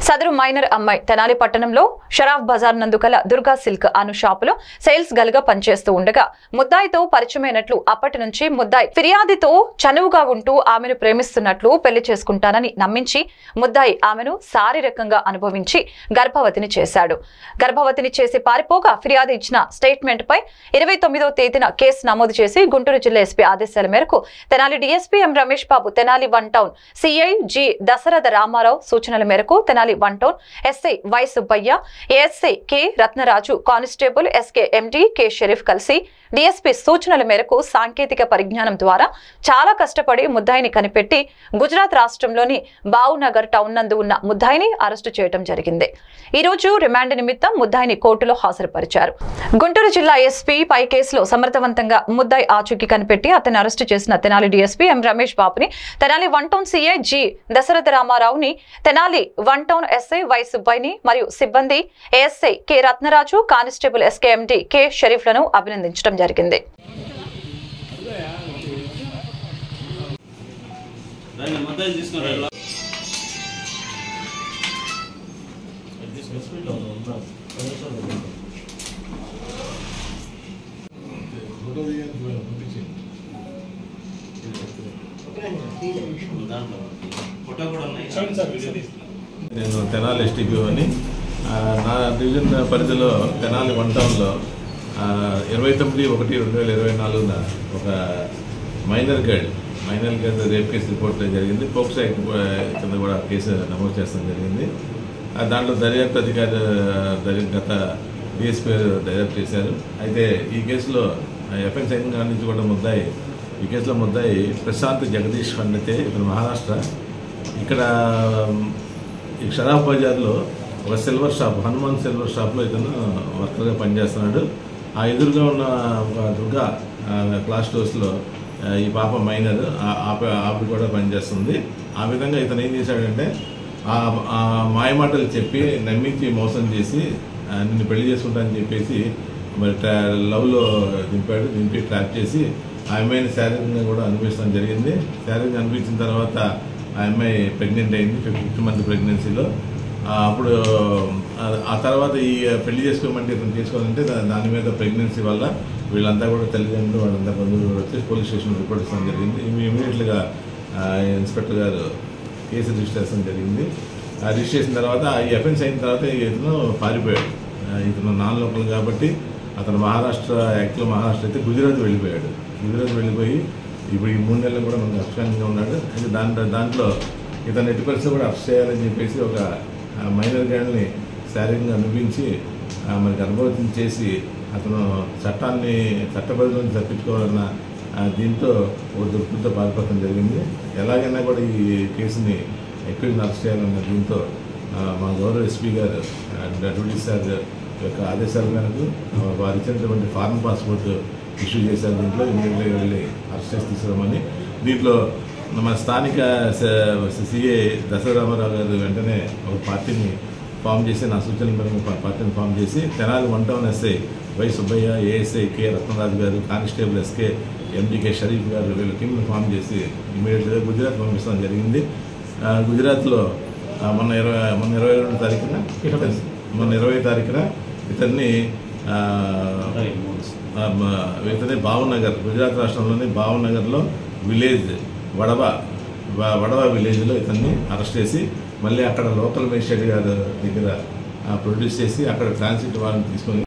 సదరు మైనర్ అమ్మాయి తెనాలి పట్టణంలో షరాఫ్ బజార్ నందు కల దుర్గా సిల్క్ అను షాపులో సేల్స్ గల్ గా పనిచేస్తూ ఉండగా ముద్దాయితో పరిచయమైనట్లు అప్పటి నుంచి ముద్దాయి ఫిర్యాదుతో చనువుగా ఉంటూ ఆమెను ప్రేమిస్తున్నట్లు పెళ్లి చేసుకుంటానని నమ్మించి ముద్దాయి ఆమెను శారీరకంగా అనుభవించి గర్భవతిని చేశాడు. గర్భవతిని చేసి పారిపోగా ఫిర్యాదు ఇచ్చిన స్టేట్మెంట్ పై 29వ తేదీన కేసు నమోదు చేసి గుంటూరు జిల్లా ఎస్పీ ఆదేశాల మేరకు Tenali DSP M Ramesh Babu, Tenali 1 town CI G Dasaratha Ramarao సూచనల మేరకు Tenali 1 town SI Y Subbaiah, ASI K Ratnaraju, constable SK MD K Sharif కలిసి డీఎస్పీ సూచనల మేరకు సాంకేతిక పరిజ్ఞానం ద్వారా చాలా కష్టపడి ముద్దాయిని కనిపెట్టి గుజరాత్ రాష్ట్రంలోని భావ్నగర్ టౌన్ నందు ఉన్న ముద్దాయిని అరెస్టు చేయడం జరిగింది. ఈ రోజు రిమాండ్ నిమిత్తం ముద్దాయిని కోర్టులో హాజరుపరిచారు. గుంటూరు జిల్లా ఎస్పీ పై కేసులో సమర్థవంతంగా ముద్దాయి ఆచూకీ కనిపెట్టి అతన్ని అరెస్టు చేసిన తెనాలి డీఎస్పీ ఎం రమేష్ బాబుని, Tenali 1 town CI G Dasaratha రామారావుని, తెనాలి 1 టౌన్ ఎస్ఐ వై సుబ్బయ్యని మరియు సిబ్బంది ASI K Ratnaraju, constable SK MD K షరీఫ్లను అభినందించడం జరిగింది. నేను తెనాలి ఎస్టీపీ అని నా డివిజన్ పరిధిలో తెనాలి 1 టౌన్లో 29/1/2024 ఒక minor girl rape case report జరిగింది. పోక్సో యాక్ట్ కింద కూడా కేసు నమోదు చేస్తాం జరిగింది. దాంట్లో దర్యాప్తు అధికారి గత డిఎస్పీ దర్యాప్తు చేశారు. అయితే ఈ కేసులో ఎఫ్ఎన్స్ అయిన కాడి నుంచి కూడా ఈ కేసులో ముద్దాయి ప్రశాంత్ జగదీష్ పండితే, ఇతను మహారాష్ట్ర. ఇక్కడ ఈ షరాఫ్ బజార్లో ఒక సిల్వర్ షాప్, హనుమాన్ సిల్వర్ షాప్లో ఇతను వర్కర్గా పనిచేస్తున్నాడు. ఆ ఎదురుగా ఉన్న ఒక దుర్గా క్లాస్ స్టోర్స్లో ఈ పాప మైనర్ ఆవిడ కూడా పనిచేస్తుంది. ఆ విధంగా ఇతను ఏం చేశాడంటే ఆ మాయమాటలు చెప్పి నమ్మించి మోసం చేసి నిన్ను పెళ్లి చేసుకుంటానని చెప్పేసి మరి లవ్లో దింపి ట్రాప్ చేసి ఆ అమ్మాయిని శారీరకంగా కూడా అనిపించడం జరిగింది. శారీరకంగా అనిపించిన తర్వాత ఆ అమ్మాయి ప్రెగ్నెంట్ అయింది, 5th మంత్ ప్రెగ్నెన్సీలో. అప్పుడు ఆ తర్వాత ఈ పెళ్లి చేసుకోమంటే ఇతను చేసుకోవాలంటే దాని మీద ప్రెగ్నెన్సీ వల్ల వీళ్ళంతా కూడా తల్లిదండ్రులు వాళ్ళంతా బంధువులు వచ్చి పోలీస్ స్టేషన్ రిపోర్ట్ ఇవ్వడం జరిగింది. ఇమీడియట్గా ఇన్స్పెక్టర్ గారు కేసు రిజిస్టర్ చేయడం జరిగింది. రిజిస్టర్ చేసిన తర్వాత ఈ అఫెన్స్ అయిన తర్వాత ఇతను పారిపోయాడు. ఇతను నాన్ లోకల్ కాబట్టి అతను మహారాష్ట్ర యాక్ట్లో మహారాష్ట్ర అయితే గుజరాత్ వెళ్ళిపోయాడు. గుజరాత్ వెళ్ళిపోయి ఇప్పుడు ఈ 3 నెలలు కూడా మనకు అఫ్ఘాన్గా ఉన్నాడు. అయితే దాంట్లో ఇతను ఎట్టి పరిస్థితి కూడా అరెస్ట్ చేయాలని చెప్పేసి ఒక మైనర్ గర్ల్ని శారీరకంగా అనిపించి మరి గర్భవతిని చేసి అతను చట్టపరిధిలోంచి తప్పించుకోవాలన్న దీంతో ఒక దుర్పుతో పాల్పడటం జరిగింది. ఎలాగైనా కూడా ఈ కేసుని ఎక్కువ అరెస్ట్ చేయాలన్న దీంతో మా గౌరవ ఎస్పీ గారు డెప్యూటీ సార్ యొక్క ఆదేశాల మేరకు వారు ఇచ్చినటువంటి ఫారెన్ పాస్పోర్ట్ ఇష్యూ చేశారు. దీంట్లో ఇమీడియట్గా వెళ్ళి అరెస్ట్ చేసి తీసుకురామని. దీంట్లో మన స్థానిక సిఏ దశరథ రామారావు గారు వెంటనే ఒక పార్టీని ఫామ్ చేసి, నా సూచనల మేరకు పార్టీని ఫామ్ చేసి Tenali 1 town SI Y Subbaiah, ASI K Ratnaraju గారు, కానిస్టేబుల్ ఎస్కే ఎండికే షరీఫ్ గారు వీళ్ళ టీంను ఫామ్ చేసి ఇమీడియట్గా గుజరాత్ పంపించడం జరిగింది. గుజరాత్లో మొన్న 22వ తారీఖున ఇతన్ని భావ్నగర్, గుజరాత్ రాష్ట్రంలోని భావ్నగర్లో విలేజ్ వడవ విలేజ్లో ఇతన్ని అరెస్ట్ చేసి మళ్ళీ అక్కడ లోకల్ మేజిస్ట్రేట్ గారి దగ్గర ప్రొడ్యూస్ చేసి అక్కడ ట్రాన్సిట్ వారెంట్ తీసుకొని